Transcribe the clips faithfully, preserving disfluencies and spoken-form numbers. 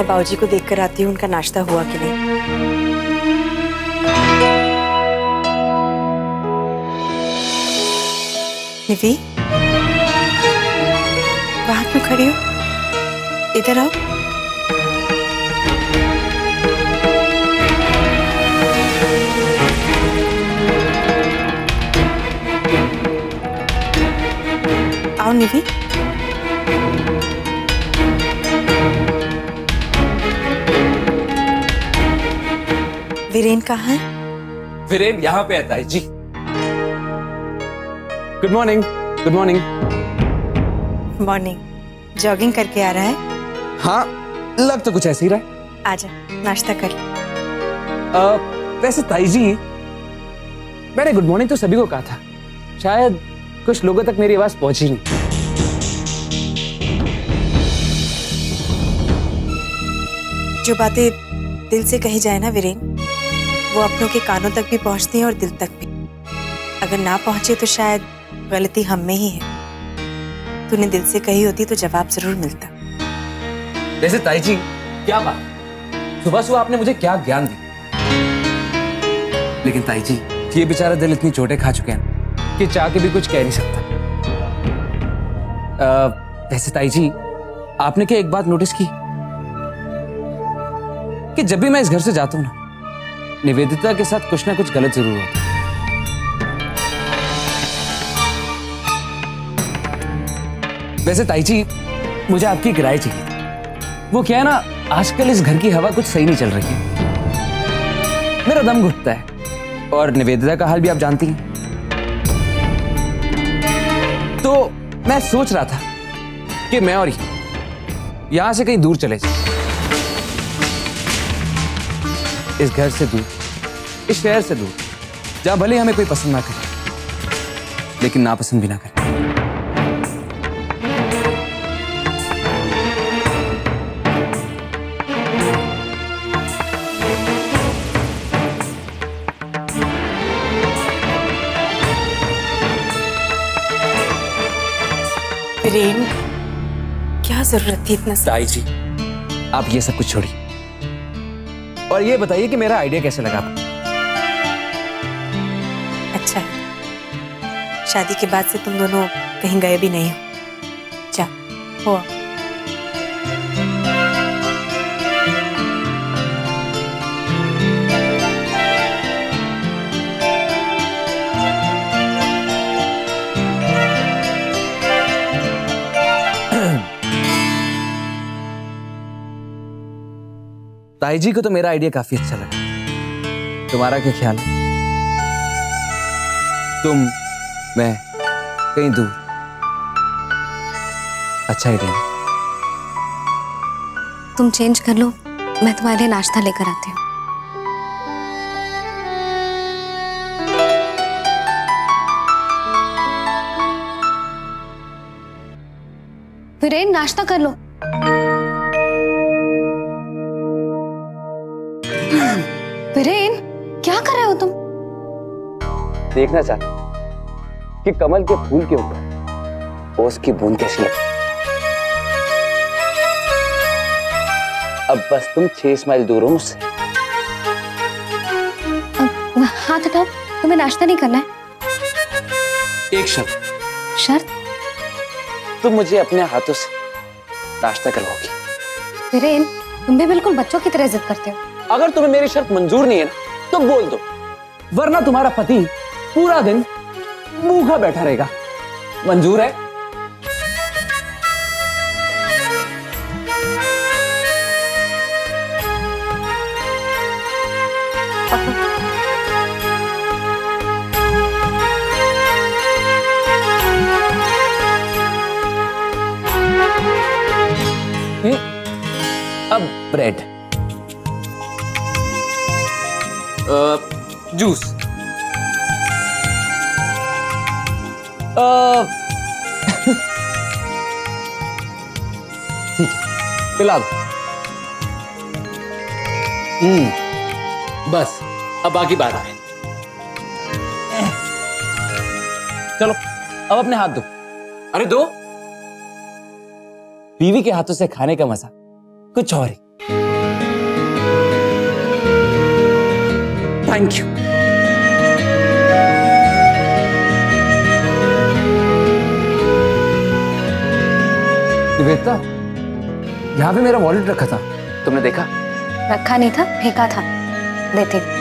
बाबूजी को देखकर आती हूँ उनका नाश्ता हुआ कि नहीं। निवी, वहां क्यों खड़ी हो? इधर आओ। आओ निवी। वीरेन कहाँ है? वीरेन यहाँ पे है ताई जी। Good morning. Good morning. Morning. Jogging करके आ रहा है? हाँ, लग तो कुछ ऐसे ही रहा है। आजा, नाश्ता कर ले। वैसे ताई जी, मैंने गुड मॉर्निंग तो सभी को कहा था, शायद कुछ लोगों तक मेरी आवाज पहुंची नहीं। जो बातें दिल से कही जाए ना वीरेन, वो अपनों के कानों तक भी पहुंचती हैं और दिल तक भी। अगर ना पहुंचे तो शायद गलती हम में ही है। तूने दिल से कही होती तो जवाब जरूर मिलता। वैसे ताई जी, क्या बात, सुबह सुबह आपने मुझे क्या ज्ञान दी। लेकिन ताई जी, ये बेचारा दिल इतनी चोटें खा चुके हैं कि चाह के भी कुछ कह नहीं सकता। आ, वैसे ताई जी, आपने क्या एक बात नोटिस की कि जब भी मैं इस घर से जाता हूं ना, निवेदिता के साथ कुछ ना कुछ गलत जरूर होता है। वैसे ताई जी, मुझे आपकी एक राय चाहिए थी। वो क्या है ना, आजकल इस घर की हवा कुछ सही नहीं चल रही है। मेरा दम घुटता है और निवेदिता का हाल भी आप जानती हैं। तो मैं सोच रहा था कि मैं और ये यहां से कहीं दूर चले जाए, इस घर से दूर, इस शहर से दूर, जहां भले हमें कोई पसंद ना करे लेकिन नापसंद भी ना करे। वीरेन, क्या जरूरत थी इतना? ताई जी, आप ये सब कुछ छोड़िए और ये बताइए कि मेरा आइडिया कैसे लगा आपको? अच्छा, शादी के बाद से तुम दोनों कहीं गए भी नहीं हो। जा, हो। ताई जी को तो मेरा आइडिया काफी अच्छा लगा। तुम्हारा क्या ख्याल है? तुम, मैं, कहीं दूर। अच्छा आइडिया। तुम चेंज कर लो, मैं तुम्हारे लिए नाश्ता लेकर आती हूँ। वीरेन, नाश्ता कर लो। वीरेन, क्या कर रहे हो तुम? देखना चाहता कि कमल के फूल के ऊपर ओस की बूंद कैसी लगी। अब बस तुम छह माइल दूर हो मुझसे। हाथ हटाओ, तुम्हें नाश्ता नहीं करना है। एक शर्त। शर्त? तुम मुझे अपने हाथों से नाश्ता करवाओगी। वीरेन, तुम भी बिल्कुल बच्चों की तरह जिद करते हो। अगर तुम्हें मेरी शर्त मंजूर नहीं है ना, तो बोल दो, वरना तुम्हारा पति पूरा दिन भूखा बैठा रहेगा। मंजूर है? अब ब्रेड, जूस, ठीक है, पिला दो। हम्म, बस अब बाकी बात है। चलो अब अपने हाथ दो। अरे दो। बीवी के हाथों से खाने का मजा कुछ और ही। Thank you. निवेदिता, यहाँ पे मेरा वॉलेट रखा था, तुमने देखा? रखा नहीं था, फेंका था। देती हूँ।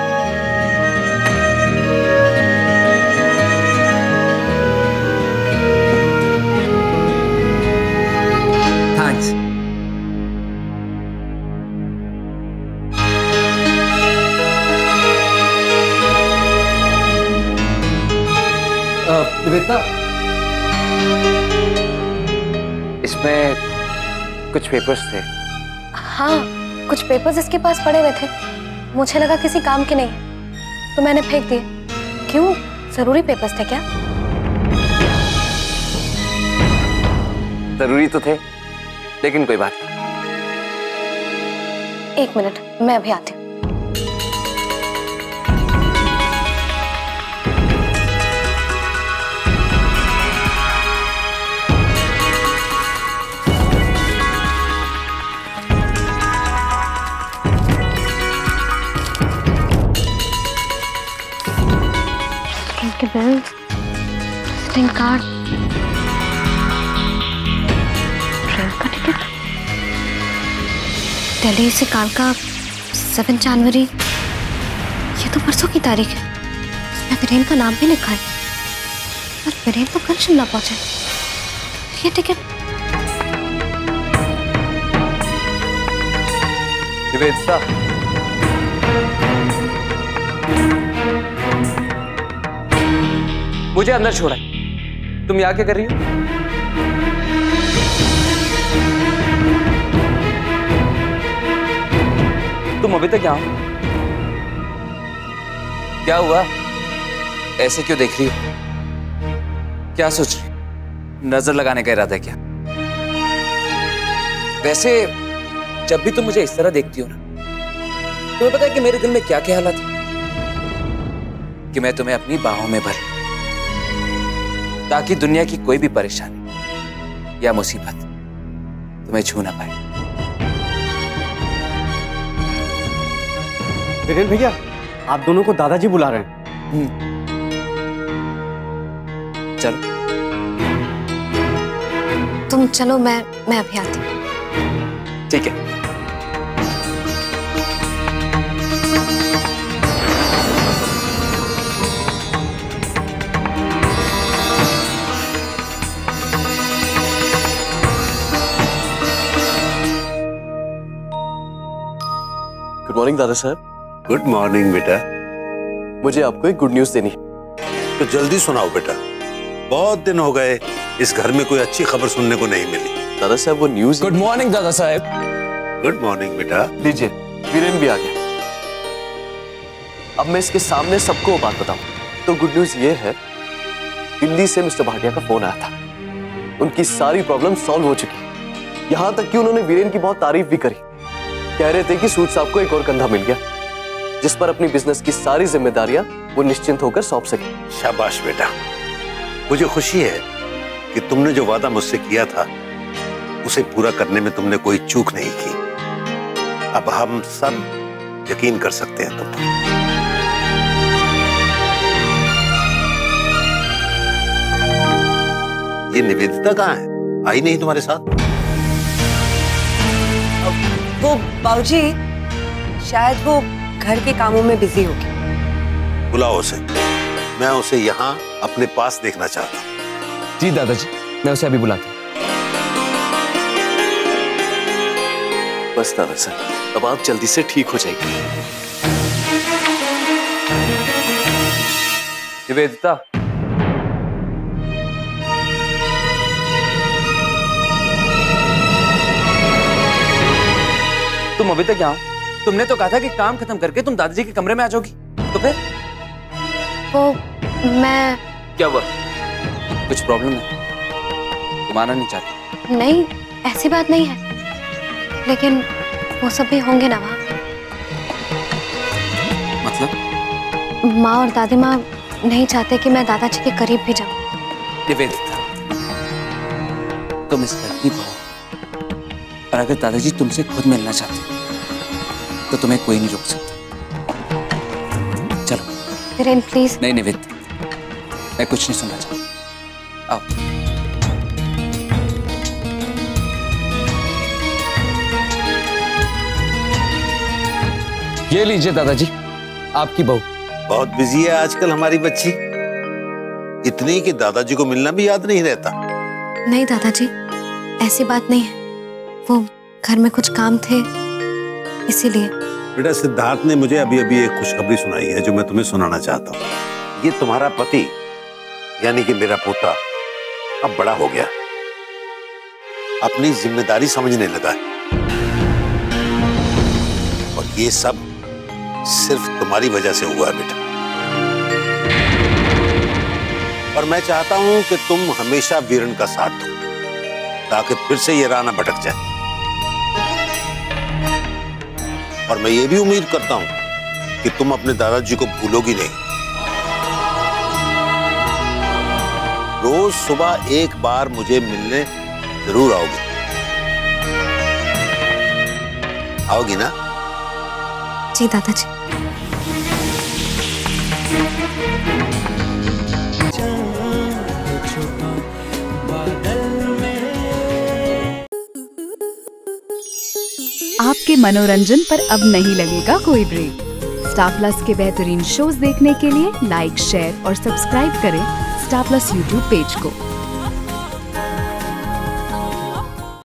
थैंक्स। निवेदिता, इसमें कुछ पेपर्स थे। हाँ, कुछ पेपर्स इसके पास पड़े हुए थे। मुझे लगा किसी काम के नहीं है, तो मैंने फेंक दिए। क्यों, जरूरी पेपर्स थे क्या? जरूरी तो थे, लेकिन कोई बात नहीं। एक मिनट, मैं अभी आती हूँ। के बिल्स, विजिटिंग कार्ड, ट्रेन का टिकट, दिल्ली से कालका सेवन जनवरी। ये तो परसों की तारीख है। इसमें वीरेन का नाम भी लिखा है, पर वीरेन तो कल शिमला पहुंचे। ये टिकट निवेदिता, मुझे अंदर छोड़ा। तुम यहाँ क्या कर रही हो? तुम अभी तक यहाँ हो? क्या हुआ? ऐसे क्यों देख रही हो? क्या सोच रही हो? नजर लगाने का इरादा है क्या? वैसे जब भी तुम मुझे इस तरह देखती हो ना, तुम्हें पता है कि मेरे दिल में क्या क्या हालत है? कि मैं तुम्हें अपनी बाहों में भर लूं, ताकि दुनिया की कोई भी परेशानी या मुसीबत तुम्हें छू ना पाए। वीरेन भैया, आप दोनों को दादाजी बुला रहे हैं। चलो। तुम चलो, मैं मैं अभी आती हूँ। ठीक है। Good morning Dada Saheb. Good morning बेटा। मुझे आपको एक गुड न्यूज देनी है। तो जल्दी सुनाओ बेटा, बहुत दिन हो गए इस घर में कोई अच्छी खबर सुनने को नहीं मिली। दादा साहब वो news. Good morning Dada Saheb. Good morning बेटा। लीजिए, वीरेन भी आ गया। अब मैं इसके सामने सबको वो बात बताऊं। तो गुड न्यूज ये है, दिल्ली से मिस्टर भाटिया का फोन आया था। उनकी सारी प्रॉब्लम सॉल्व हो चुकी। यहां तक कि उन्होंने वीरेन की बहुत तारीफ भी करी। कह रहे थे कि सूद साहब को एक और कंधा मिल गया, जिस पर अपनी बिजनेस की सारी जिम्मेदारियां वो निश्चिंत होकर सौंप सके। शाबाश बेटा, मुझे खुशी है कि तुमने जो वादा मुझसे किया था उसे पूरा करने में तुमने कोई चूक नहीं की। अब हम सब यकीन कर सकते हैं तुम पर। ये निवेदिता कहाँ है? आई नहीं तुम्हारे साथ? वो बाबूजी, शायद वो घर के कामों में बिजी होगी। बुलाओ उसे, मैं उसे यहाँ अपने पास देखना चाहता हूँ। जी दादाजी, मैं उसे अभी बुलाता हूँ। बस दादा साहब, अब आप जल्दी से ठीक हो जाएंगे। निवेदिता, तुम अभी तक यहाँ हो? तुमने तो कहा था कि काम खत्म करके तुम दादाजी के कमरे में आ जाओगी, तो फिर? वो मैं क्या हुआ? कुछ प्रॉब्लम है? तुम आना नहीं चाहती? नहीं, ऐसी बात नहीं है, लेकिन वो सब भी होंगे ना वहाँ। मतलब? माँ और दादी माँ नहीं चाहते कि मैं दादाजी के करीब भी जाऊँ। निवेदिता, तुम इस घर की बहू हो, और अगर दादाजी तुमसे खुद मिलना चाहते तो तुम्हें कोई नहीं रोक सकता। वीरेन प्लीज। नहीं निवेद, मैं कुछ नहीं सुनना चाहता। आओ। ये लीजिए दादाजी, आपकी बहू। बहुत बिजी है आजकल हमारी बच्ची, इतनी कि दादाजी को मिलना भी याद नहीं रहता। नहीं दादाजी, ऐसी बात नहीं है, वो घर में कुछ काम थे इसीलिए। बेटा, सिद्धार्थ ने मुझे अभी अभी एक खुशखबरी सुनाई है जो मैं तुम्हें सुनाना चाहता हूँ। ये तुम्हारा पति यानी कि मेरा पोता अब बड़ा हो गया, अपनी जिम्मेदारी समझने लगा है, और ये सब सिर्फ तुम्हारी वजह से हुआ है बेटा। और मैं चाहता हूं कि तुम हमेशा वीरेन का साथ दो ताकि फिर से ये राह न भटक जाए। और मैं ये भी उम्मीद करता हूं कि तुम अपने दादाजी को भूलोगी नहीं। रोज सुबह एक बार मुझे मिलने जरूर आओगी, आओगी ना? जी दादाजी। आपके मनोरंजन पर अब नहीं लगेगा कोई ब्रेक। स्टार प्लस के बेहतरीन शोज देखने के लिए लाइक, शेयर और सब्सक्राइब करें स्टार प्लस यूट्यूब पेज को।